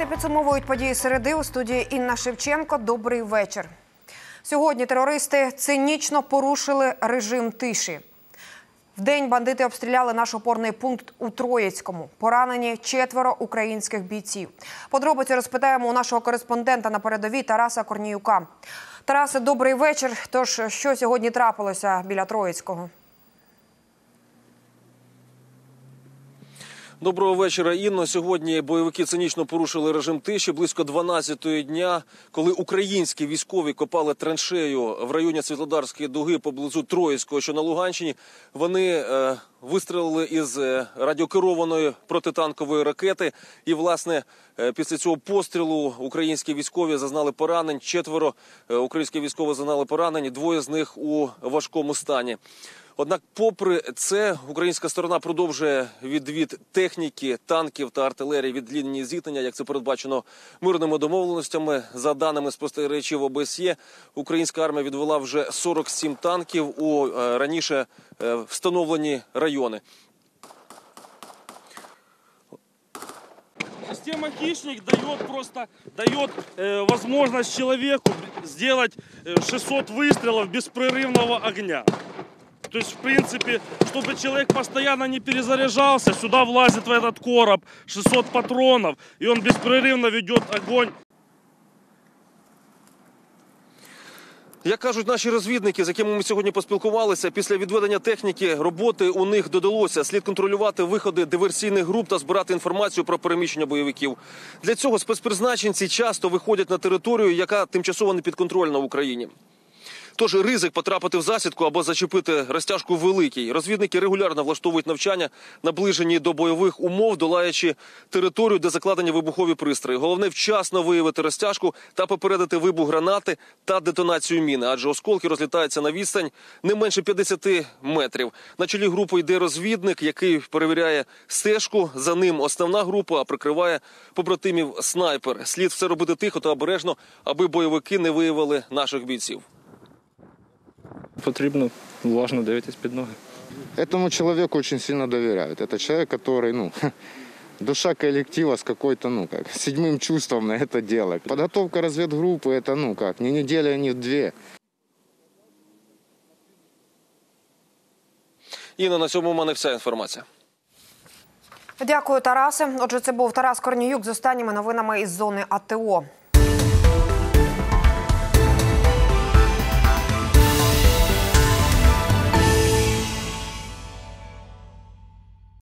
Експерти підсумовують події середи. У студії Інна Шевченко. Добрий вечір. Сьогодні терористи цинічно порушили режим тиші. Вдень бандити обстріляли наш опорний пункт у Троїцькому. Поранені 4 українських бійців. Подробиці розпитаємо у нашого кореспондента на передовій Тараса Корніюка. Тарасе, добрий вечір. Тож, що сьогодні трапилося біля Троїцького? Доброго вечора, Інно. Сьогодні бойовики цинічно порушили режим тиші. Близько 12-ї дня, коли українські військові копали траншею в районі Світлодарської дуги поблизу Троїцького, що на Луганщині, вони вистрелили із радіокерованої протитанкової ракети. І, власне, після цього пострілу українські військові зазнали поранень. 4 українські військові зазнали поранень, 2 з них у важкому стані. Однак, попри це, українська сторона продовжує відвід техніки, танків та артилерії від лінії зіткнення, як це передбачено мирними домовленостями. За даними спостерігачів ОБСЄ, українська армія відвела вже 47 танків у раніше встановлені райони. Система «Хищник» дает возможность человеку сделать 600 выстрелов беспрерывного огня. То есть, в принципе, чтобы человек постоянно не перезаряжался, сюда влазит в этот короб 600 патронов, и он беспрерывно ведет огонь. Як кажуть наші розвідники, з якими ми сьогодні поспілкувалися, після відведення техніки роботи у них додалося слід контролювати виходи диверсійних груп та збирати інформацію про переміщення бойовиків. Для цього спецпризначенці часто виходять на територію, яка тимчасово не підконтрольна в Україні. Тож ризик потрапити в засідку або зачепити розтяжку великий. Розвідники регулярно влаштовують навчання, наближені до бойових умов, долаючи територію, де закладені вибухові пристрої. Головне – вчасно виявити розтяжку та попередити вибух гранати та детонацію міни, адже осколки розлітаються на відстань не менше 50 метрів. На чолі групи йде розвідник, який перевіряє стежку, за ним основна група, а прикриває побратимів снайпер. Слід все робити тихо та обережно, аби бойовики не виявили наших бійців. Потрібно уважно дивитись під ноги. Этому человеку очень сильно доверяют. Это человек, который, душа коллектива с какой-то, седьмым чувством на это дело. Подготовка разведгруппы, это, не неделя, не 2. Інна, на цьому у мене вся інформація. Дякую, Тарасе. Отже, це був Тарас Корніюк з останніми новинами із зони АТО.